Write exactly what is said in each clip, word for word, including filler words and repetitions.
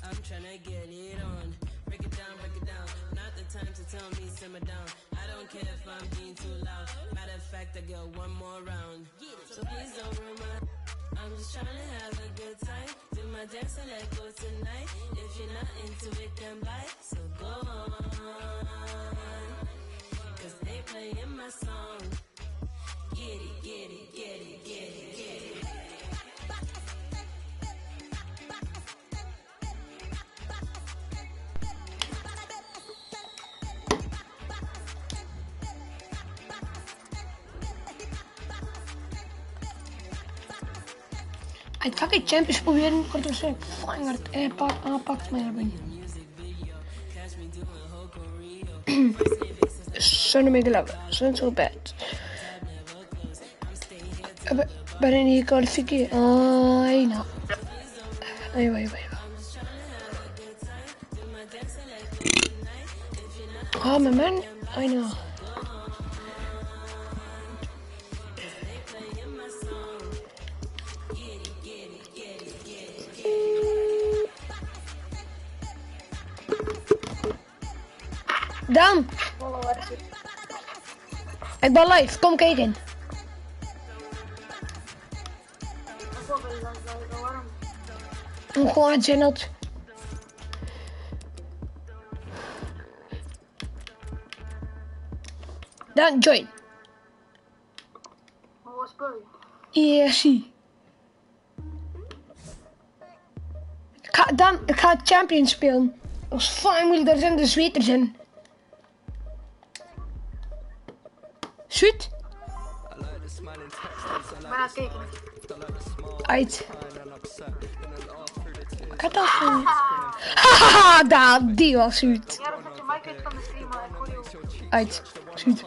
I'm just trying to have a good time. Do my dance and let go tonight. If you're not into it, then bite. So go on. Cause they playing my song. Get it, get it, get it, get it, get it. Ik ga geen champions proberen, ik word waarschijnlijk vangerd aanpakt, aanpakt, maar ja, ben je. Son make love, son so bad. Ben je niet kwalificeerd? Ai, nou. Ai, ai, ai. Oh, mijn man, I know. Dan! Ik ben live, kom kijken. Gewoon het channel. Dan join. Wat speel je? Ja, zie. Ik ga dan, ik ga Champions spelen. Dat is fijn moeilijk, daar zijn de zweters in. Sweet? Maar kijken. Uit. Ik had al zo. Hahaha, daar, die was sweet. Ja, dan zet je mic uit van de stream, maar ik hoor je. Uit, sweet.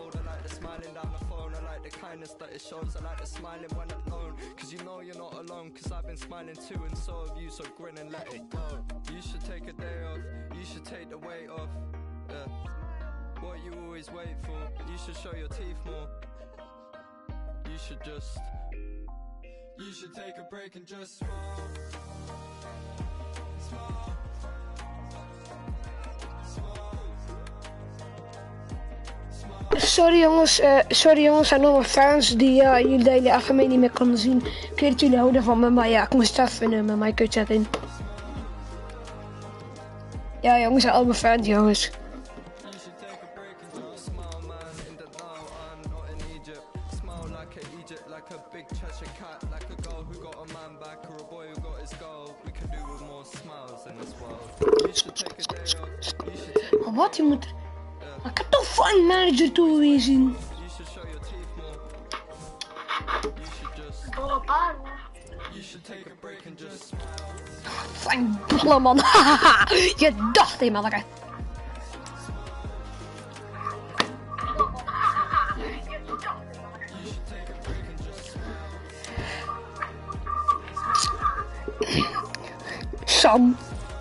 What you always wait for, you should show your teeth more. You should just, you should take a break and just smile. Smile. Smile. Sorry jongens, uh, sorry jongens, zijn nog wat fans die uh, jullie de hele F M niet meer konden zien. Ik weet dat jullie houden van me, maar ja, ik moest even uh, met mijn kut zetten. Ja jongens, zijn allemaal fans jongens. Maar wat, je moet... Maar ik heb toch van manager toe wezen. Dolle paar. Fijn dolle man, hahaha. Je dacht hé manneke. Sam.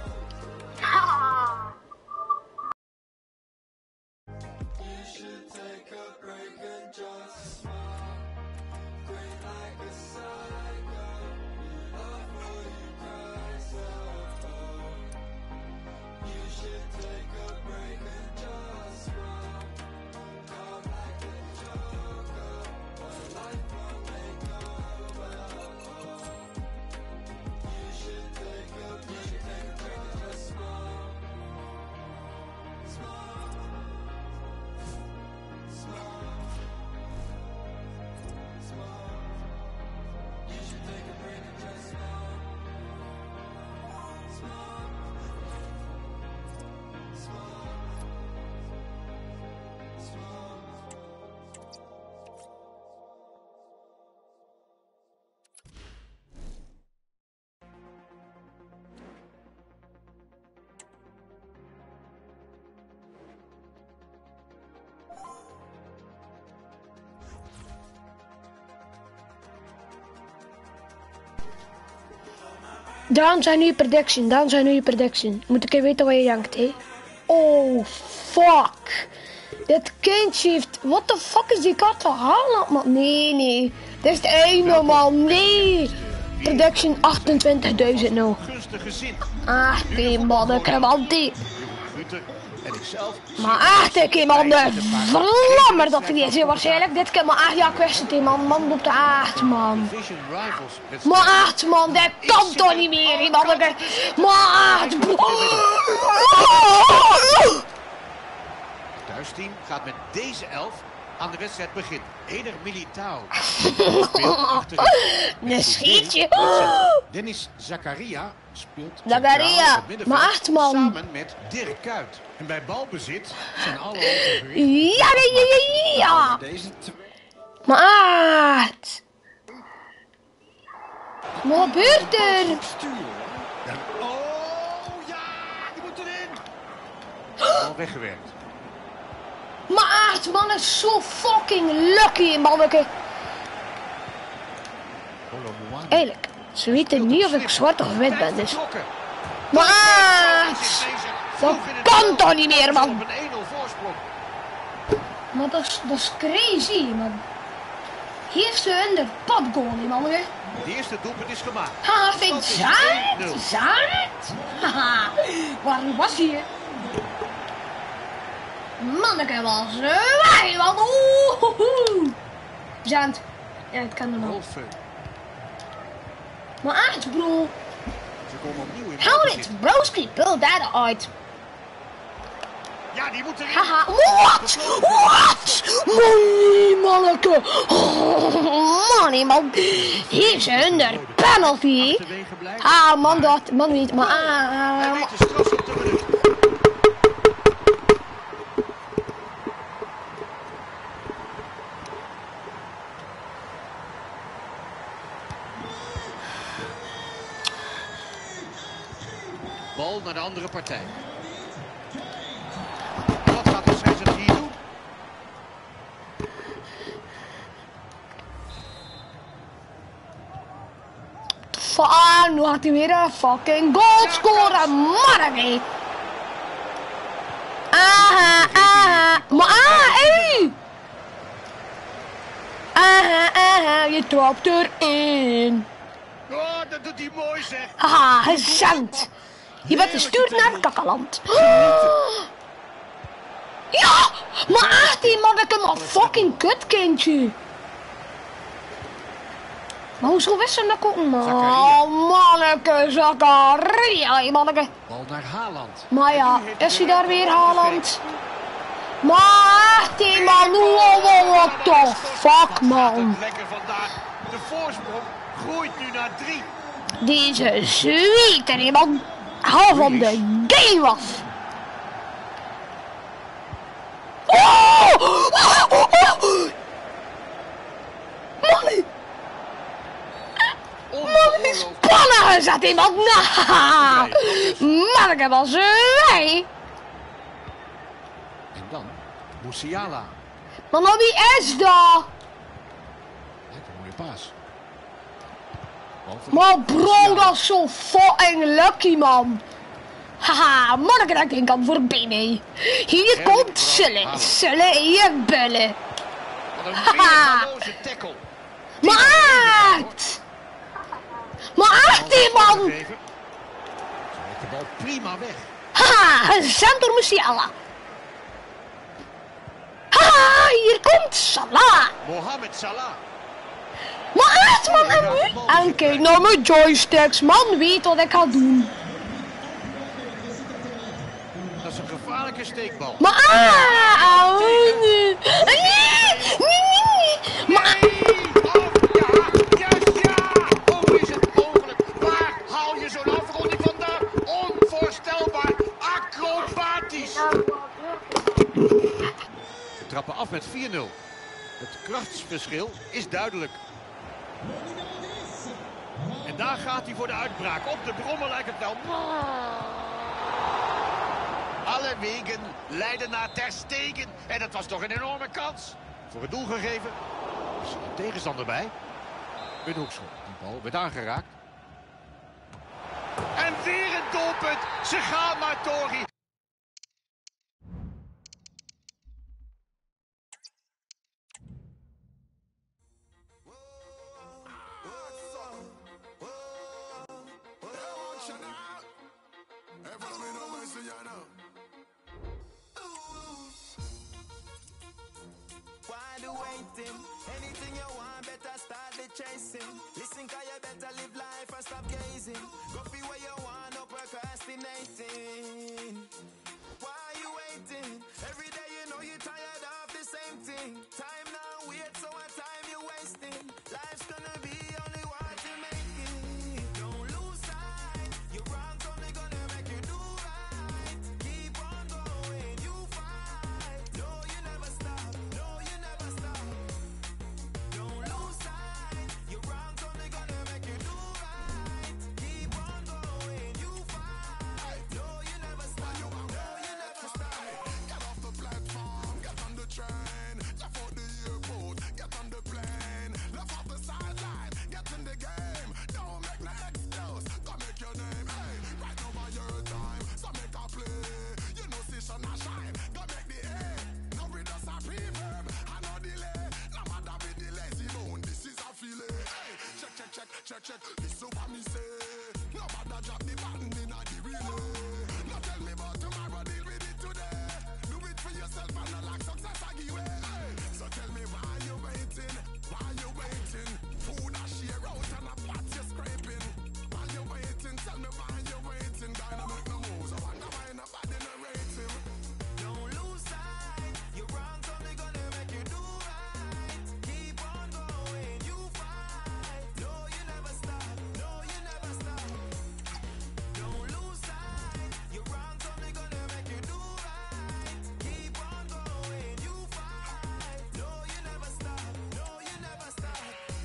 Daan zijn nu prediction, Daan zijn nu prediction. Moet ik even weten wat je denkt, hé? Oh, fuck. Dit kindje heeft... What the fuck is die kat te halen, man? Nee, nee. Dit is het einde, man. Nee. Production achtentwintigduizend nul. Gunstige zin. Ach, die manneke, man, die. Ruter en ikzelf. Maar ach, die keer man, de vlammer dat hij is heel waarschijnlijk. Dit keer maar ach, ja, kwestie die man, man op de acht, man. Vision Rivals. Maar acht, man, dat kan toch niet meer, die manneke. Maar acht, Het thuisteam gaat met deze elf aan de wedstrijd beginnen. Eder Militao. een schietje. Dennis Zakaria speelt Zakaria, maar acht, man. Samen met Dirk Kuyt. En bij balbezit zijn alle ogen gericht. Ja, ja, ja, ja. Deze twee. Maar acht. Wat gebeurt er? En, oh ja, die moet erin. Al weggewerkt. Maar acht, man, is zo fucking lucky, manneke. Eigenlijk, ze weten niet of ik zwart of wit ben, dus. Maar acht. Dat kan toch niet meer, man. Maar dat is, dat is crazy, man. Hier is ze in de padgoal, manneke. De eerste doelpunt is gemaakt. Haha, vindt Zaret? Zaret? Haha, waar was hij? Manneke was wij, man. Oeh. Zand. Ja, het kan er nog. Rolfe. Maar echt, bro. Ze komen opnieuw in Hou balbezit. dit, broski, pull dat uit. Ja, die moet erin. Haha, what? What? Money, manneke. Oh, money, man. Hier is een penalty. Achterwege blijft. Ah, man, dat, man niet, maar Hij ah. weet de straf op te benutten. Bal naar de andere partij. Wat gaat de scheidsrechter hier doen? Fuck, nu had hij weer een fucking goal scoren, manneke. Aha, aha. Maar ah, hey. Aha, aha, je trapt erin. Oh, dat doet hij mooi zeg. Haha, gezend. Je bent gestuurd naar het kakkerland. Ja, maar echt die manneke, maar fucking kutkindje. Maar hoezo wist ze dat ook, man? Zakaria. Oh, manneke, Zakaria, manneke. Bal naar Haaland. Maar ja, is hij daar weer, Haaland? Maar echt die man, wow, wow, what the fuck, man. Lekker vandaag. De voorsprong groeit nu naar drie. Deze zweet en iemand haal van de game af. Oh! Oh! Oh! Oh! Money! Money spannen gezet iemand na! Maar ik heb al twee. En dan Musiala. Maar nou, wie is dat? Lijkt een mooie paas. Maar bro, dat is zo fucking lucky, man. Haha, manneke, dat ding kan voorbij mee. Hier komt Sulle, Sulle in je bullen. Wat een weergaloze tackle. Maar echt! Maar echt, die man! Ze legt de bal prima weg. Haha, gezend door Musiala. Haha, hier komt Salah. Mohamed Salah. Maar echt, man, en nu? En kijk naar mijn joysticks, man weet wat ik ga doen. Dat is een gevaarlijke steekbal. Maar ah, nee, nee, nee, nee. Maar Oh ja, juist ja! Hoe is het mogelijk? Waar haal je zo'n afronding vandaan? Onvoorstelbaar, acrobatisch. We trappen af met vier nul. Het krachtsverschil is duidelijk. En daar gaat hij voor de uitbraak. Op de brommer lijkt het wel. Alle wegen leiden naar Ter Stegen. En dat was toch een enorme kans. Voor het doel gegeven. Er is een tegenstander bij. Een hoekschop. Die bal werd aangeraakt. En weer een doelpunt. Ze gaan maar Tori. waiting. Anything you want, better start the chasing. Listen, cause you better live life and stop gazing. Go for where you want, no procrastinating. Why are you waiting? Every day you know you're tired of the same thing. Time now wait, so what time you wasting? Life's gonna be only what you make it. Don't lose sight. Your wrong's only gonna make you do right. Keep on going, you fight. No, you never stop. No, you never stop. Don't lose sight. Your wrong's only gonna make you do right. Keep on going, you fight. No, you never stop. No, you never stop. Get off the platform, get on the train. Left out the airport, get on the plane. Left off the sideline, get in the game. Don't make no excuse, go make your name. Hey, right over your time, so make a play. You know, station a shine, go make the A. No readers a reverb, and no delay. No matter with the lazy bone, this is a feeling. Hey, check, check, check, check, check. This is what me say. No matter drop the button in a the relay. No tell me about tomorrow, deal with it today. Do it for yourself and not like success I give way. Hey, so tell me why you waiting, why you waiting? Food I share out and a pot you scraping. Why you waiting? Tell me why you waiting. Gonna make no moves. I wonder why nobody no rate him. Don't lose sight. Your wrong's only gonna make you do right. Keep on going, you fight. No, you never stop. No, you never stop. Don't lose sight. Your wrong's only gonna make you do right. Keep on going, you fight. No, you never stop. No, you never stop.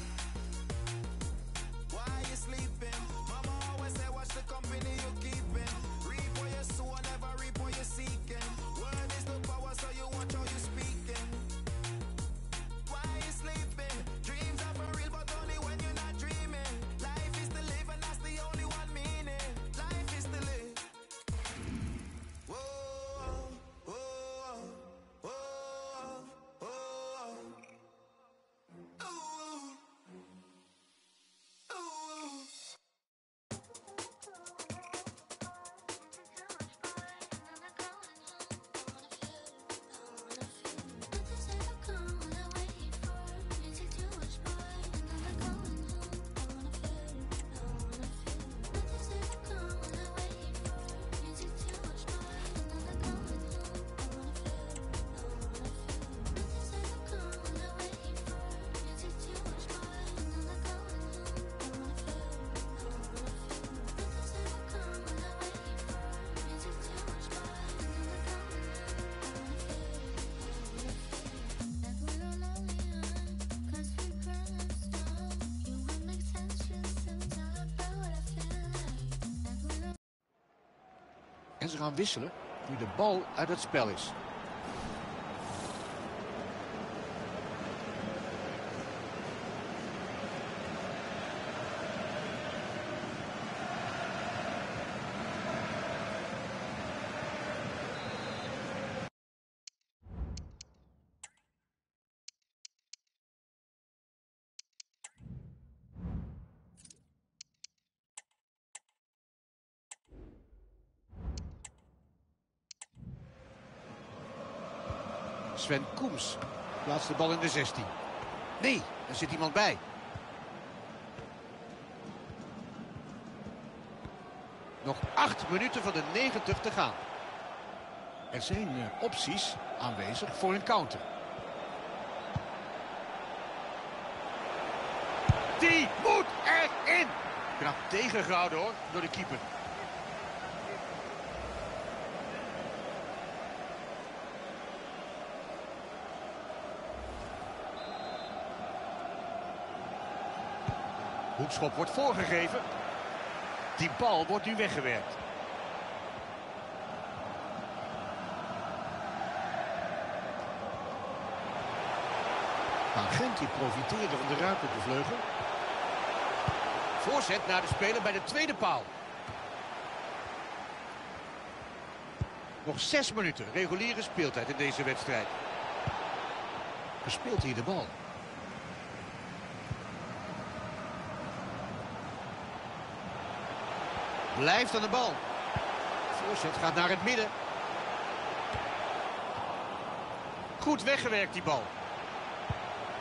Why you sleeping? Mama always say, watch the company you keeping. Reap what you sow, never reap what you're seeking. Word is the power, so you watch how you speaking. Why you sleeping? Dreams are for real, but only when you're not dreaming. Life is to live, and that's the only one meaning. Life is to live. Whoa, whoa, whoa, whoa, ooh, ooh. En ze gaan wisselen nu de bal uit het spel is. Sven Koems plaatst de bal in de zestien. Nee, er zit iemand bij. Nog acht minuten van de negentig te gaan. Er zijn uh, opties aanwezig voor een counter. Die moet erin! Knap tegengehouden hoor, door de keeper. Hoekschop wordt voorgegeven. Die bal wordt nu weggewerkt. Agent die profiteerde van de ruimte op de vleugel. Voorzet naar de speler bij de tweede paal. Nog zes minuten reguliere speeltijd in deze wedstrijd. Verspeelt hier de bal. Blijft aan de bal. Voorzet gaat naar het midden. Goed weggewerkt die bal.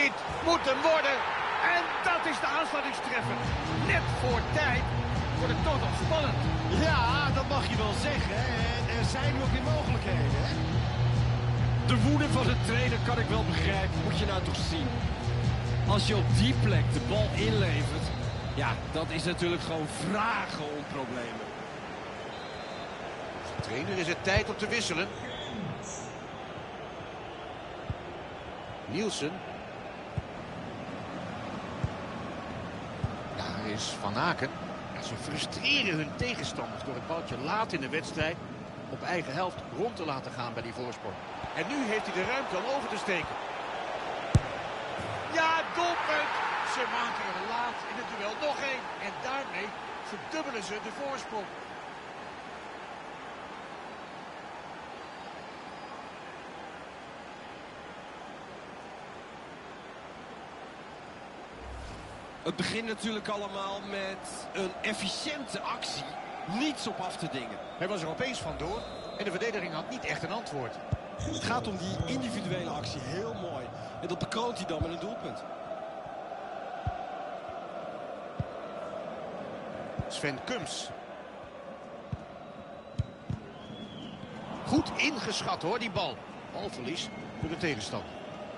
Dit moet hem worden. En dat is de aansluitingstreffer. Net voor tijd wordt het toch nog spannend. Ja, dat mag je wel zeggen. En er zijn ook weer mogelijkheden. Hè? De woede van de trainer kan ik wel begrijpen. Moet je nou toch zien. Als je op die plek de bal inlevert. Ja, dat is natuurlijk gewoon vragen om problemen. De trainer is het tijd om te wisselen. Nielsen. Daar is Van Aken. Ja, ze frustreren hun tegenstanders door het baltje laat in de wedstrijd op eigen helft rond te laten gaan bij die voorsprong. En nu heeft hij de ruimte om over te steken. Ja, doelpunt! Ze maken er laat in het duel nog één. En daarmee verdubbelen ze de voorsprong. Het begint natuurlijk allemaal met een efficiënte actie. Niets op af te dingen. Hij was er opeens vandoor en de verdediging had niet echt een antwoord. Het gaat om die individuele actie. Heel mooi. En dat bekroont hij dan met een doelpunt. Sven Kums. Goed ingeschat hoor, die bal. Balverlies door de tegenstander.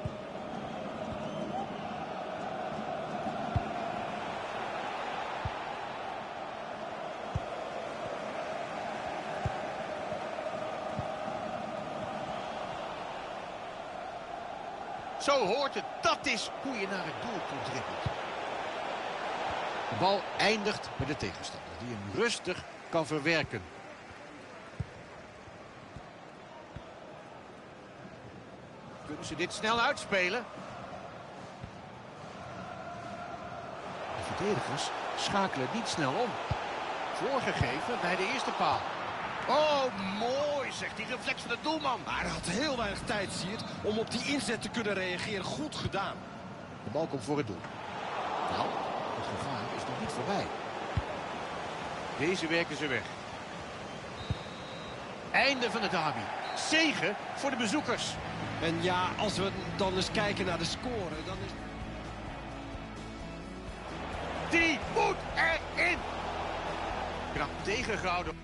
Zo hoort het. Dat is hoe je naar het doel toe dribbelt. De bal eindigt met de tegenstander die hem rustig kan verwerken. Kunnen ze dit snel uitspelen? De verdedigers schakelen niet snel om. Voorgegeven bij de eerste paal. Oh, mooi, zegt die reflex van de doelman. Maar hij had heel weinig tijd, zie je het, om op die inzet te kunnen reageren. Goed gedaan. De bal komt voor het doel. Nou, het gevaar is nog niet voorbij. Deze werken ze weg. Einde van de derby. Zege voor de bezoekers. En ja, als we dan eens kijken naar de score, dan is... Die moet erin. Knap tegengehouden.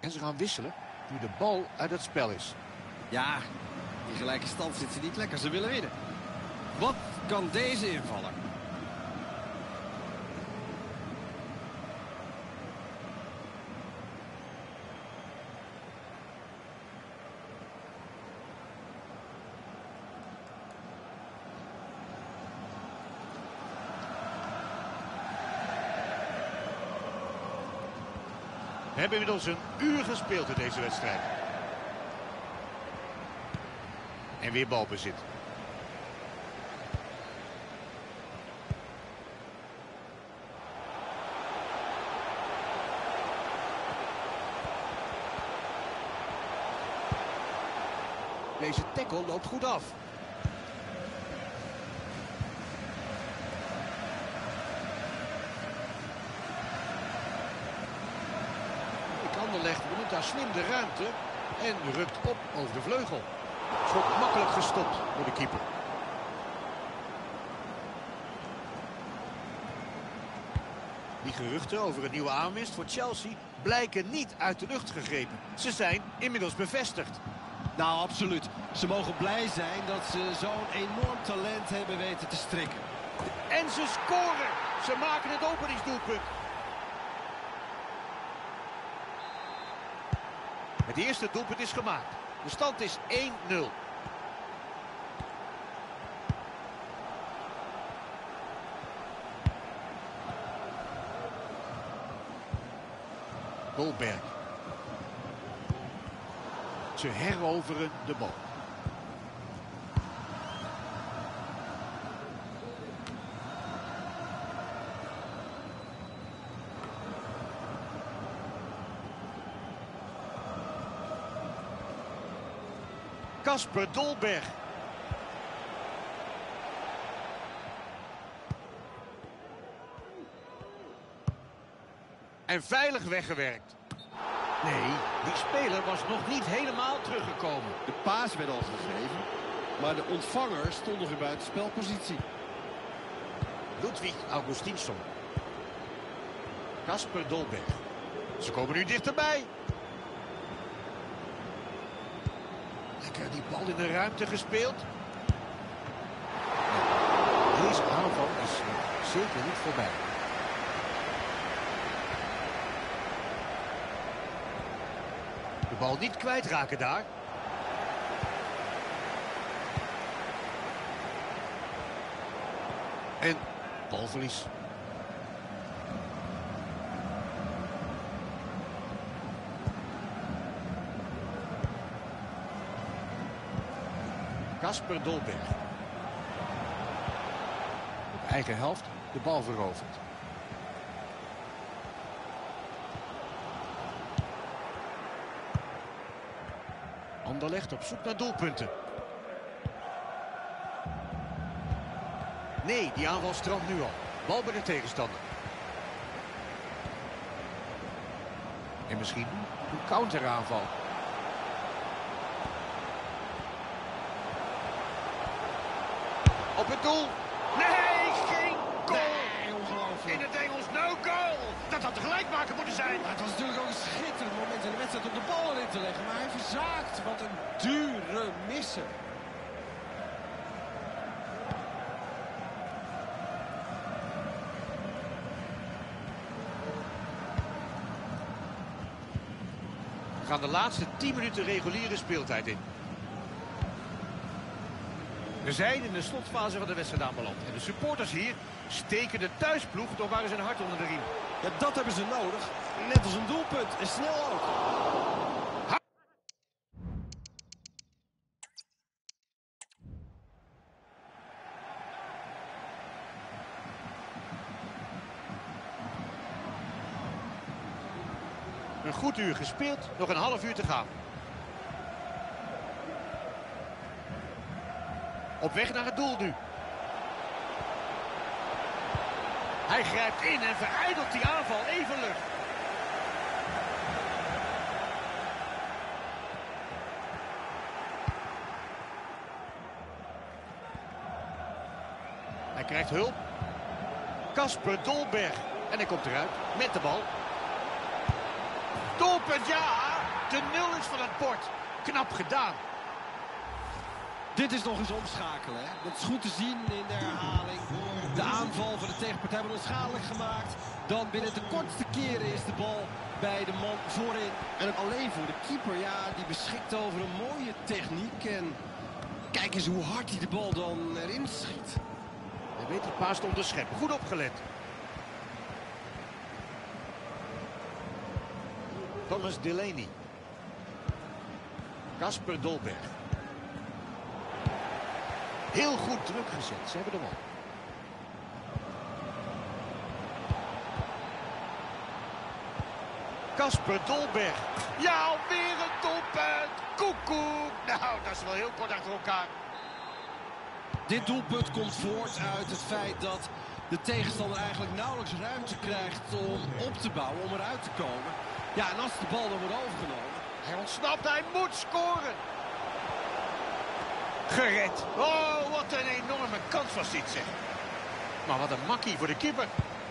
En ze gaan wisselen nu de bal uit het spel is. Ja, in gelijke stand zit ze niet lekker. Ze willen winnen. Wat kan deze invaller? We hebben inmiddels een uur gespeeld in deze wedstrijd. En weer balbezit. Deze tackle loopt goed af. Anderlecht benoemt daar slim de ruimte en rukt op over de vleugel. Schot makkelijk gestopt door de keeper. Die geruchten over een nieuwe aanwinst voor Chelsea blijken niet uit de lucht gegrepen. Ze zijn inmiddels bevestigd. Nou, absoluut. Ze mogen blij zijn dat ze zo'n enorm talent hebben weten te strikken. En ze scoren. Ze maken het openingsdoelpunt. Het eerste doelpunt is gemaakt. De stand is één nul. Dolberg. Ze heroveren de bal. Kasper Dolberg. En veilig weggewerkt. Nee, die speler was nog niet helemaal teruggekomen. De paas werd al gegeven, maar de ontvanger stond nog in buitenspelpositie. Ludwig Augustinsson. Kasper Dolberg. Ze komen nu dichterbij. Lekker die bal in de ruimte gespeeld. Deze aanval is zeker niet voorbij. De bal niet kwijtraken daar. En balverlies. Kasper Dolberg. Op eigen helft de bal veroverd. Anderlecht op zoek naar doelpunten. Nee, die aanval strandt nu al. Bal bij de tegenstander. En misschien een counteraanval. Op het doel. Nee, geen goal. Nee, ongelooflijk. In het Engels no goal. Dat had de gelijkmaker moeten zijn. Maar het was natuurlijk ook een schitterend moment in de wedstrijd om de bal erin te leggen. Maar hij verzaakt. Wat een dure misser. We gaan de laatste tien minuten reguliere speeltijd in. We zijn in de slotfase van de wedstrijd aanbeland. En de supporters hier steken de thuisploeg toch maar eens een hart onder de riem. Ja, dat hebben ze nodig. Net als een doelpunt. En snel ook. Een goed uur gespeeld, nog een half uur te gaan. Op weg naar het doel nu. Hij grijpt in en verijdelt die aanval even lucht. Hij krijgt hulp. Kasper Dolberg. En hij komt eruit met de bal. Doelpunt, ja. De nul is van het bord. Knap gedaan. Dit is nog eens omschakelen. Hè? Dat is goed te zien in de herhaling. De aanval van de tegenpartij wordt onschadelijk gemaakt. Dan binnen de kortste keren is de bal bij de man voorin. En alleen voor de keeper, ja, die beschikt over een mooie techniek. En kijk eens hoe hard hij de bal dan erin schiet. Hij weet die paas te onderscheppen. Goed opgelet. Thomas Delaney. Kasper Dolberg. Heel goed druk gezet. Ze hebben de bal. Kasper Dolberg. Ja, alweer een doelpunt. Koekoek. Nou, dat is wel heel kort achter elkaar. Dit doelpunt komt voort uit het feit dat de tegenstander eigenlijk nauwelijks ruimte krijgt om op te bouwen, om eruit te komen. Ja, en als de bal dan wordt overgenomen. Hij ontsnapt, hij moet scoren. Gered. Oh, wat een enorme kans was dit, zeg. Maar wat een makkie voor de keeper.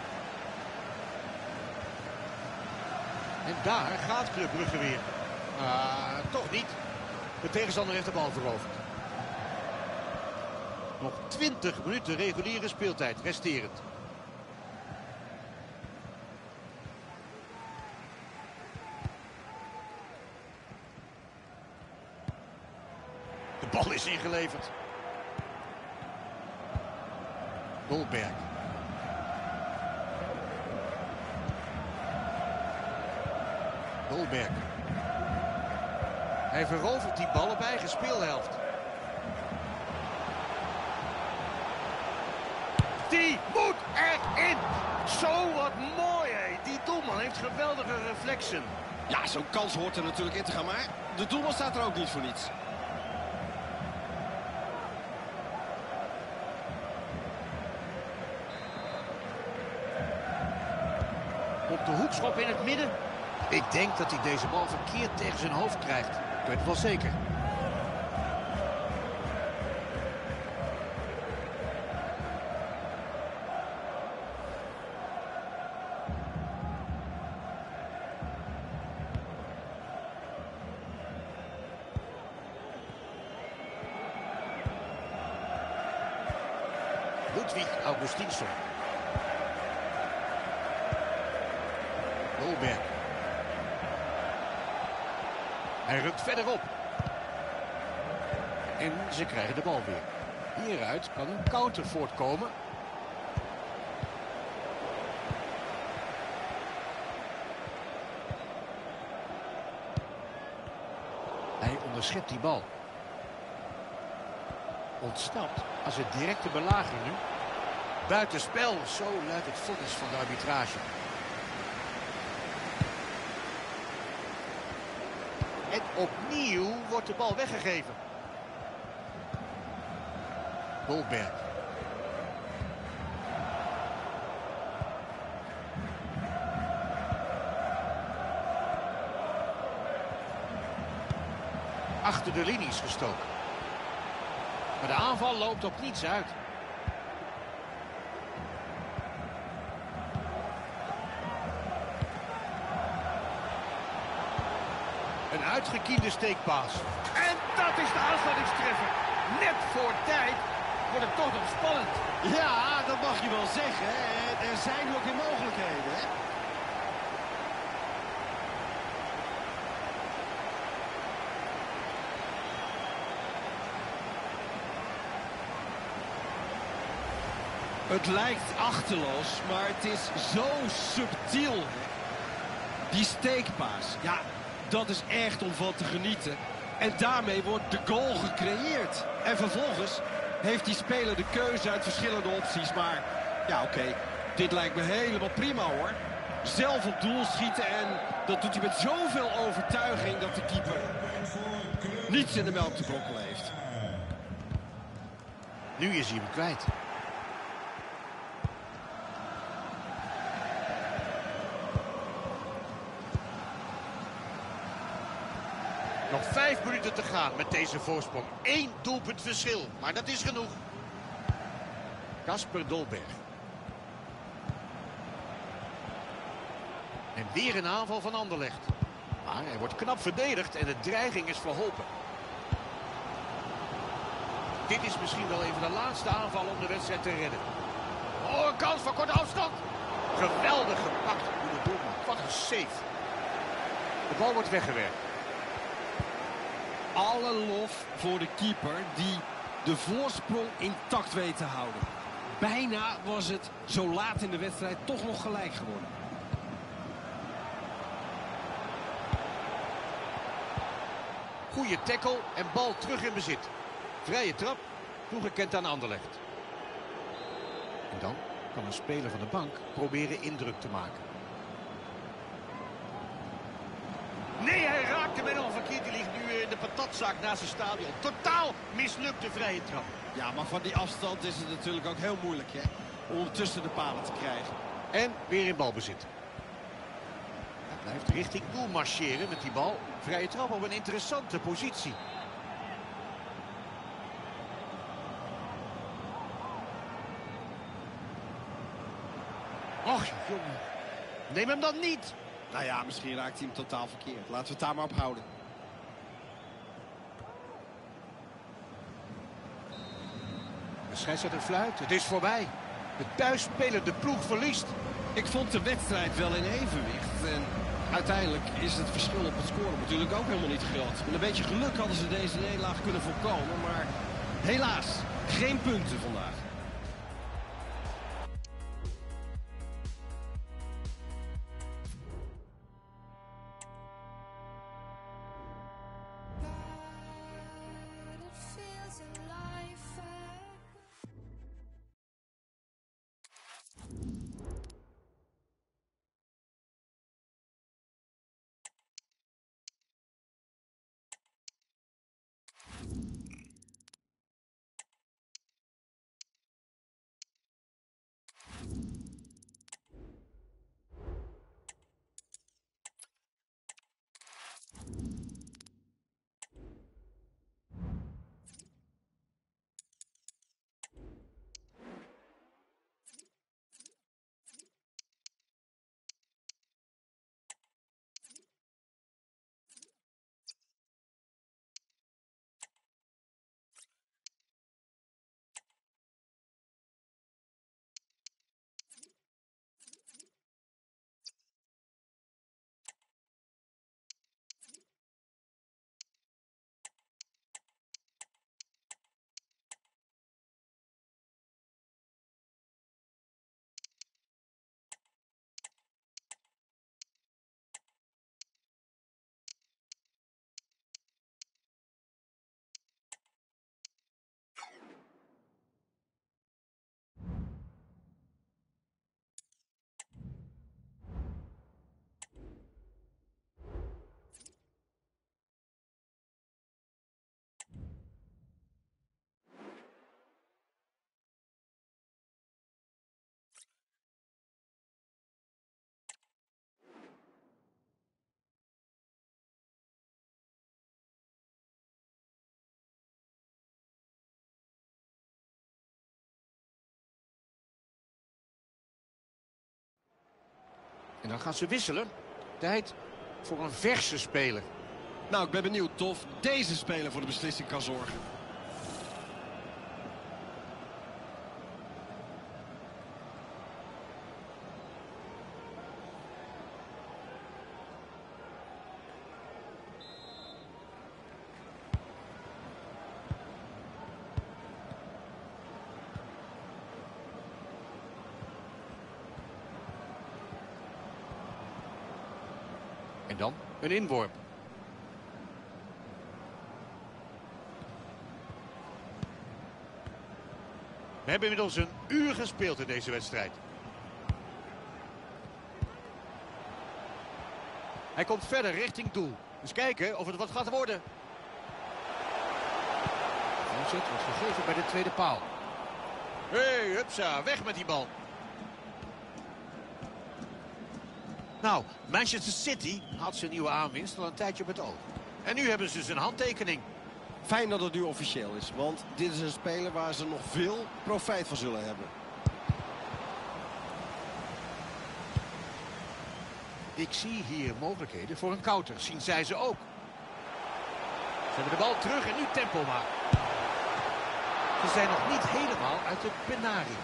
En daar gaat Club Brugge weer. Uh, toch niet. De tegenstander heeft de bal veroverd. Nog twintig minuten reguliere speeltijd resterend. De bal is ingeleverd. Dolberg. Dolberg. Hij verovert die bal op eigen speelhelft. Die moet erin. Zo wat mooi, hè. Die doelman heeft geweldige reflexen. Ja, zo'n kans hoort er natuurlijk in te gaan, maar de doelman staat er ook niet voor niets. Op de hoekschop in het midden. Ik denk dat hij deze bal verkeerd tegen zijn hoofd krijgt. Ik weet het wel zeker. Ludwig Augustinsson. Dolberg. Hij rukt verder op. En ze krijgen de bal weer. Hieruit kan een counter voortkomen. Hij onderschept die bal. Ontsnapt als een directe belaging nu. Buitenspel, zo luidt het vonnis van de arbitrage. En opnieuw wordt de bal weggegeven. Dolberg. Achter de linies gestoken. Maar de aanval loopt op niets uit. Een uitgekiende steekpaas. En dat is de aansluitingstreffer. Net voor tijd wordt het toch nog spannend. Ja, dat mag je wel zeggen. En er zijn ook weer mogelijkheden, hè? Het lijkt achterloos, maar het is zo subtiel. Hè? Die steekpaas, ja, dat is echt om van te genieten. En daarmee wordt de goal gecreëerd. En vervolgens heeft die speler de keuze uit verschillende opties. Maar ja, oké, okay, dit lijkt me helemaal prima hoor. Zelf op doel schieten en dat doet hij met zoveel overtuiging dat de keeper niets in de melk te brokkelen heeft. Nu is hij hem kwijt. Nog vijf minuten te gaan met deze voorsprong. Eén doelpunt verschil, maar dat is genoeg. Kasper Dolberg. En weer een aanval van Anderlecht. Maar hij wordt knap verdedigd en de dreiging is verholpen. Dit is misschien wel even de laatste aanval om de wedstrijd te redden. Oh, een kans van korte afstand. Geweldig gepakt door de doelman. Wat een save. De bal wordt weggewerkt. Alle lof voor de keeper die de voorsprong intact weet te houden. Bijna was het zo laat in de wedstrijd toch nog gelijk geworden. Goeie tackle en bal terug in bezit. Vrije trap, toegekend aan Anderlecht. En dan kan een speler van de bank proberen indruk te maken. Nee, hij raakt hem helemaal verkeerd. Die ligt nu in de patatzaak naast het stadion. Totaal mislukte vrije trap. Ja, maar van die afstand is het natuurlijk ook heel moeilijk, hè, om tussen de palen te krijgen. En weer in balbezit. Hij blijft richting doel marcheren met die bal. Vrije trap op een interessante positie. Och, jongen. Neem hem dan niet. Nou ja, misschien raakt hij hem totaal verkeerd. Laten we het daar maar op houden. De scheidsrechter fluit. Het is voorbij. De thuisspelende ploeg verliest. Ik vond de wedstrijd wel in evenwicht. En uiteindelijk is het verschil op het scoren natuurlijk ook helemaal niet groot. Met een beetje geluk hadden ze deze nederlaag kunnen voorkomen. Maar helaas, geen punten vandaag. En dan gaan ze wisselen. Tijd voor een verse speler. Nou, ik ben benieuwd of deze speler voor de beslissing kan zorgen. En dan een inworp. We hebben inmiddels een uur gespeeld in deze wedstrijd. Hij komt verder richting doel. Dus kijken of het wat gaat worden. Voorzet wordt gegeven bij de tweede paal. Hé, hey, hupsa, weg met die bal. Nou, Manchester City had zijn nieuwe aanwinst al een tijdje op het oog. En nu hebben ze dus een handtekening. Fijn dat het nu officieel is, want dit is een speler waar ze nog veel profijt van zullen hebben. Ik zie hier mogelijkheden voor een counter. Zien zij ze ook. Ze hebben de bal terug en nu tempo maken. Ze zijn nog niet helemaal uit de penarie.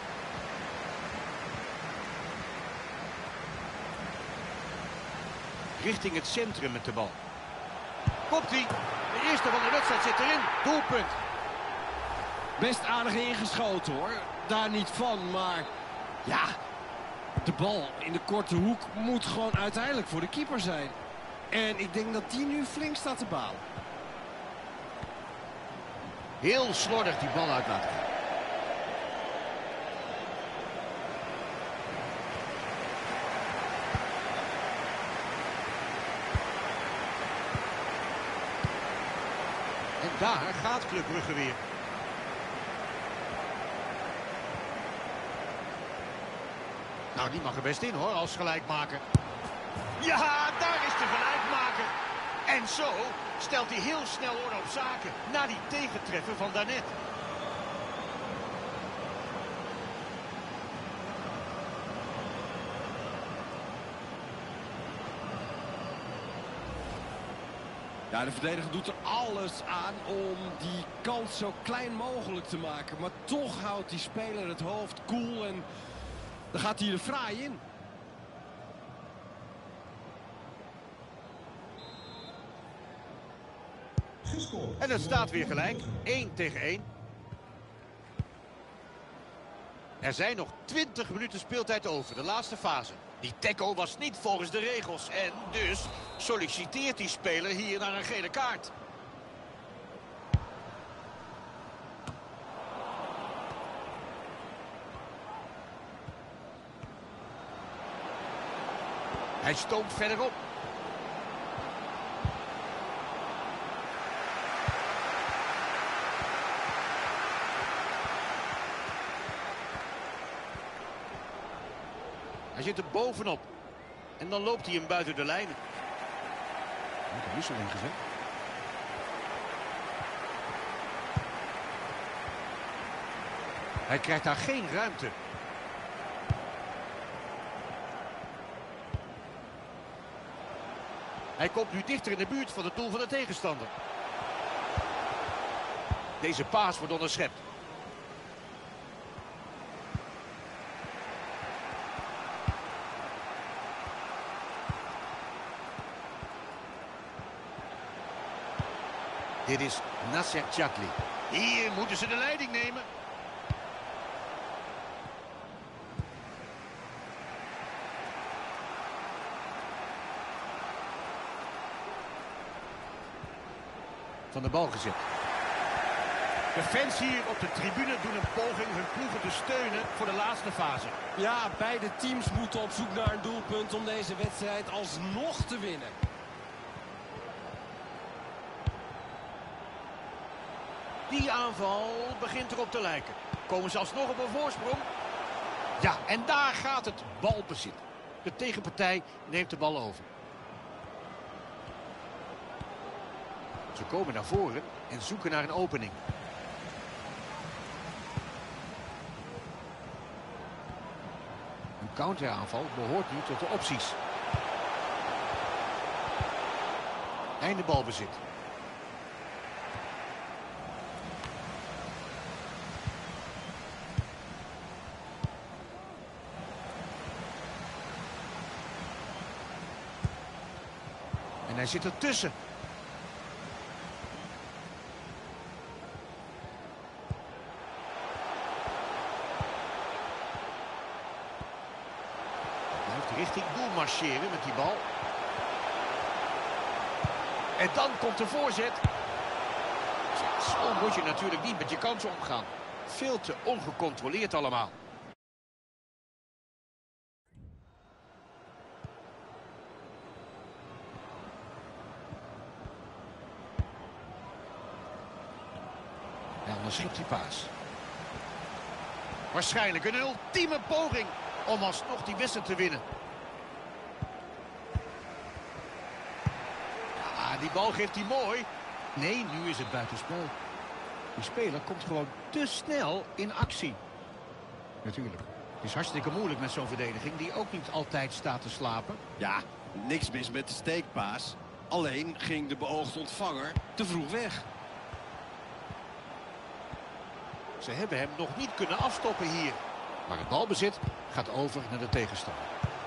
Richting het centrum met de bal. Komt hij. De eerste van de wedstrijd zit erin. Doelpunt. Best aardig ingeschoten hoor. Daar niet van, maar ja, de bal in de korte hoek moet gewoon uiteindelijk voor de keeper zijn. En ik denk dat die nu flink staat te balen. Heel slordig die bal uit laten gaan. En daar gaat Club Brugge weer. Nou, die mag er best in hoor, als gelijkmaker. Ja, daar is de gelijkmaker. En zo stelt hij heel snel orde op zaken na die tegentreffer van daarnet. Ja, de verdediger doet er alles aan om die kans zo klein mogelijk te maken. Maar toch houdt die speler het hoofd koel en dan gaat hij er fraai in. En het staat weer gelijk. één tegen één. Er zijn nog twintig minuten speeltijd over. De laatste fase. Die tackle was niet volgens de regels. En dus solliciteert die speler hier naar een gele kaart. Hij stoomt verderop. Hij zit er bovenop. En dan loopt hij hem buiten de lijnen. Moet een wissel ingezet. Hij krijgt daar geen ruimte. Hij komt nu dichter in de buurt van het doel van de tegenstander. Deze paas wordt onderschept. Dit is Nasser Chakli. Hier moeten ze de leiding nemen. Van de bal gezet. De fans hier op de tribune doen een poging hun ploegen te steunen voor de laatste fase. Ja, beide teams moeten op zoek naar een doelpunt om deze wedstrijd alsnog te winnen. Die aanval begint erop te lijken. Komen ze alsnog op een voorsprong? Ja, en daar gaat het balbezit. De tegenpartij neemt de bal over. Ze komen naar voren en zoeken naar een opening. Een counteraanval behoort nu tot de opties. Einde balbezit. En hij zit ertussen. Richting doel marcheren met die bal. En dan komt de voorzet. Zo moet je natuurlijk niet met je kansen omgaan. Veel te ongecontroleerd allemaal. En onderschept die paas. Waarschijnlijk een ultieme poging om alsnog die wedstrijd te winnen. Ja, die bal geeft hij mooi. Nee, nu is het buitenspel. Die speler komt gewoon te snel in actie. Natuurlijk. Het is hartstikke moeilijk met zo'n verdediging die ook niet altijd staat te slapen. Ja, Niks mis met de steekpaas. Alleen ging de beoogde ontvanger te vroeg weg. Ze hebben hem nog niet kunnen afstoppen hier. Maar het balbezit gaat over naar de tegenstander.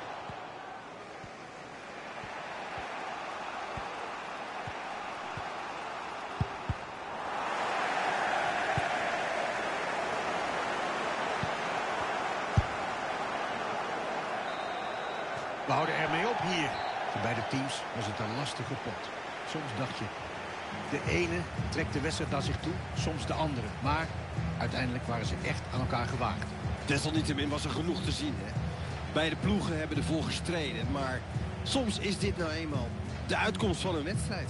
We houden ermee op hier. Voor beide teams was het een lastige pot. Soms dacht je, de ene trekt de wedstrijd naar zich toe, soms de andere. Maar uiteindelijk waren ze echt aan elkaar gewaagd. Desalniettemin was er genoeg te zien. Hè? Beide ploegen hebben ervoor gestreden. Maar soms is dit nou eenmaal de uitkomst van een wedstrijd.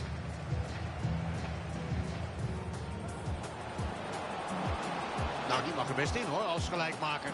Nou, die mag er best in hoor, als gelijkmaker.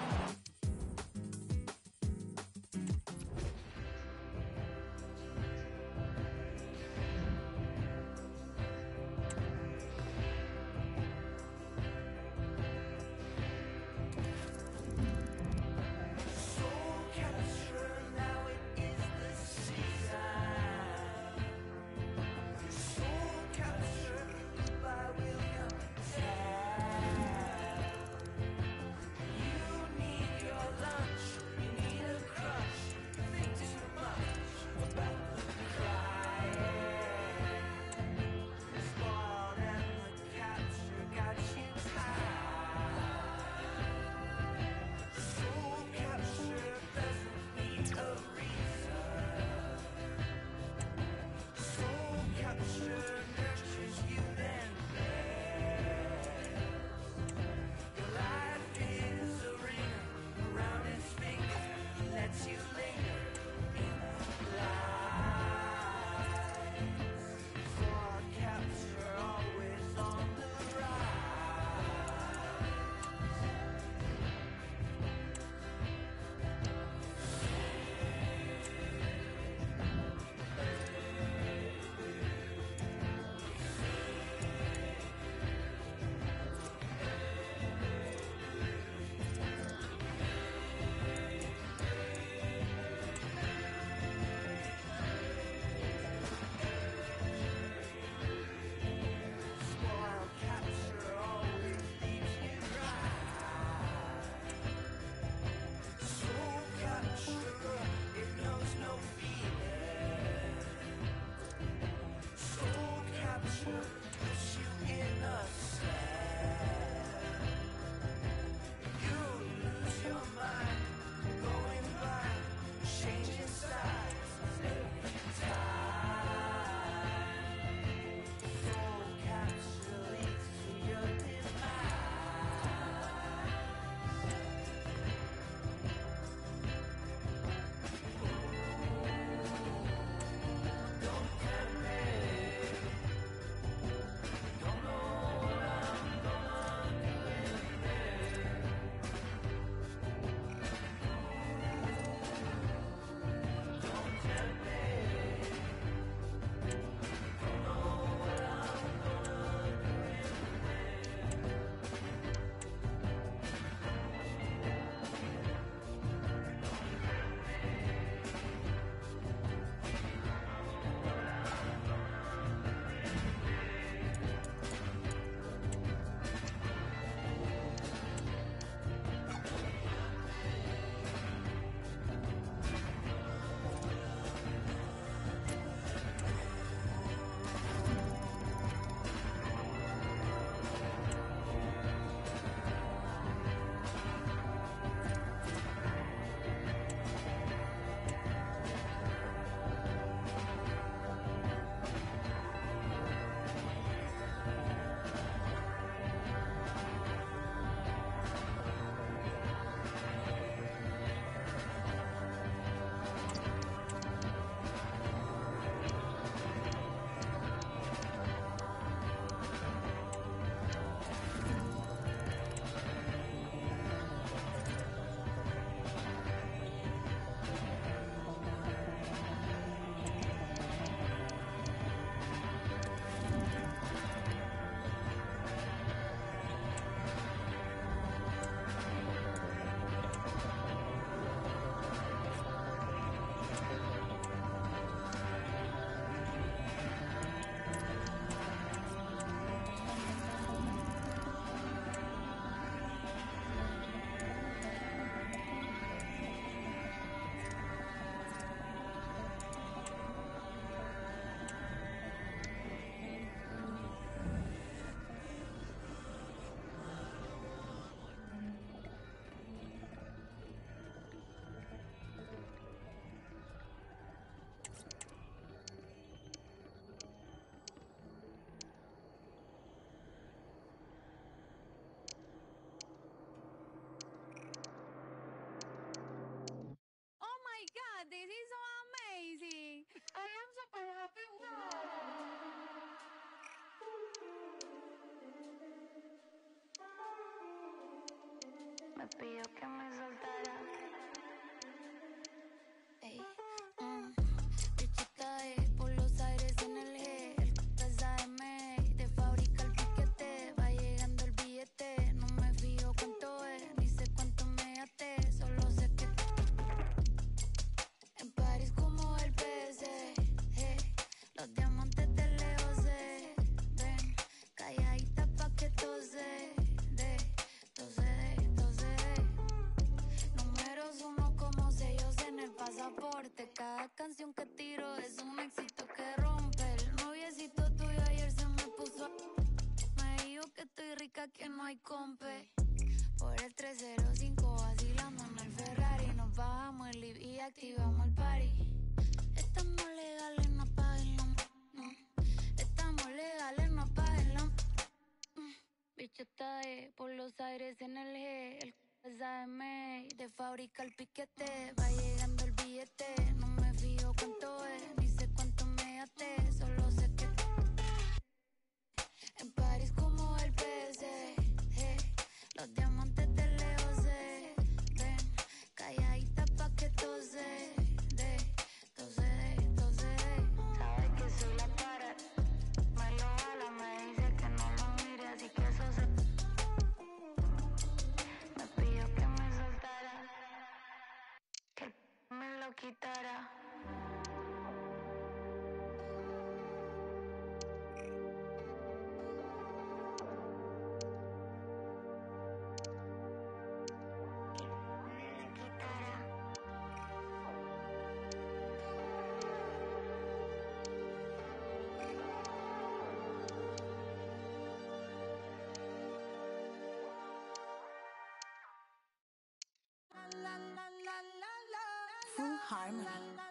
Me pidió que me soltara. Ey, mm. Bichita de por los aires en el G. El c es A M, de fábrica el piquete. Va llegando el billete. No me fijo cuánto es, ni sé cuánto me até. Solo sé que en París como el P S G. Los diamantes de Leo se ven. Calladita pa' que tose de, tose de, tose de. Números uno como sellos en el pasaporte. Cada canción que tiro es un éxito que rompe. El noviecito tuyo ayer se me puso. Me dijo que estoy rica, que no hay compe. Por el trescientos cinco vacilando en el Ferrari. Nos bajamos el live y activamos el party. Estamos legales, no apaguen la mm. Estamos legales, no apaguen la mm. Bichota de por los aires en el G. El c es A M, de fábrica el piquete. Va llegando el billete. No me fijo cuánto es, ni sé cuánto me até. Solo sé que en París como el P S G. Los diamantes de Leo se ven. Calladita pa' que tose de, tose de, tose de. Sabe que soy la para. Me lo jala, me dice que no lo mire, así que eso se. Me pidió que me soltara, que me lo quitara. Full Harmony.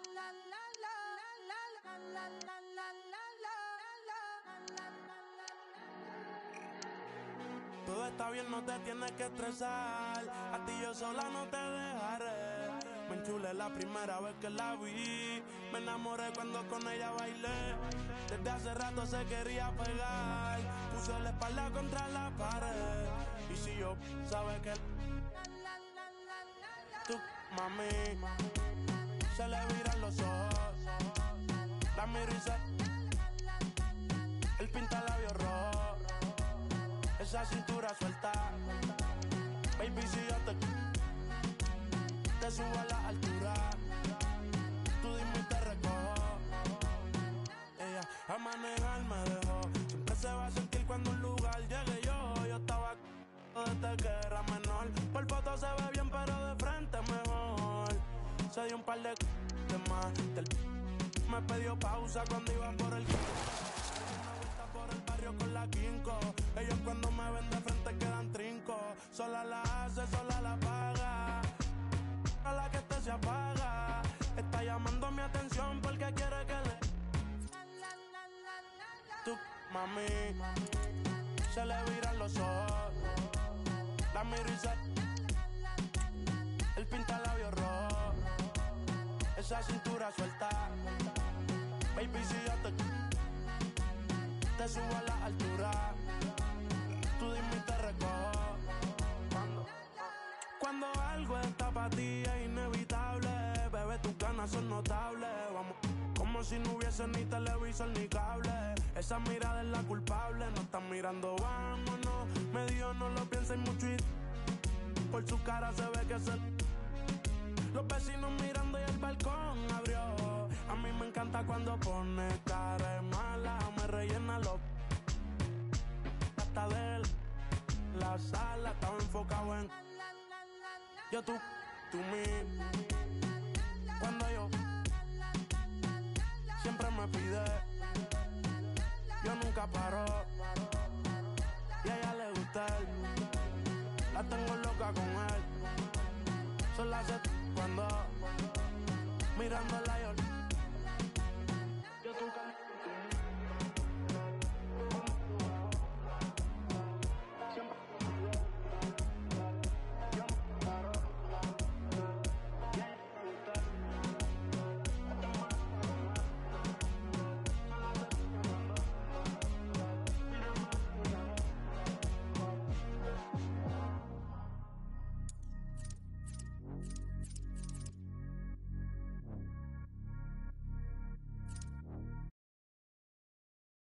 Todo está bien, no te tienes que estresar. A ti yo sola no te dejaré. Me enchulé la primera vez que la vi. Me enamoré cuando con ella bailé. Desde hace rato se quería pegar. Puso la espalda contra la pared. Y si yo sabe que tú, mami, se le viran los ojos. La miro y se él pinta labios rojos. Esa cintura suelta. Baby, si yo te te subo a la altura, tú dime y te recojo. Ella a manejar me dejó. Siempre se va a sentir cuando un lugar llegue yo. Yo estaba desde que era menor. Por foto se ve bien, pero de frente mejor. Se dio un par de c más. Del me pidió pausa cuando iba por el una vuelta por el barrio con la quinco. Ellos cuando me ven de frente quedan trinco. Sola la hace, sola la paga. A la que este se apaga. Está llamando mi atención porque quiere que le. Tú, mami, se le viran los ojos. La miro y se él pinta labios rojos. Esa cintura suelta. Baby, si yo te te subo a la altura, tú dime y te recojo. Cuando, cuando algo está para ti es inevitable. Bebé, tus ganas son notables. Vamos, como si no hubiese ni televisor ni cable. Esa mirada es la culpable. No están mirando, vámonos. Me dijo no lo pienses mucho y por su cara se ve que se. Los vecinos mirando y el balcón abrió. A mí me encanta cuando pone cara de mala. Me rellena los hasta de él. La sala estaba enfocado en yo, tú, tú, mí. Cuando yo siempre me pide, yo nunca paro. Y a ella le gusta él. La tengo loca con él. Son las set cuando mirándola yo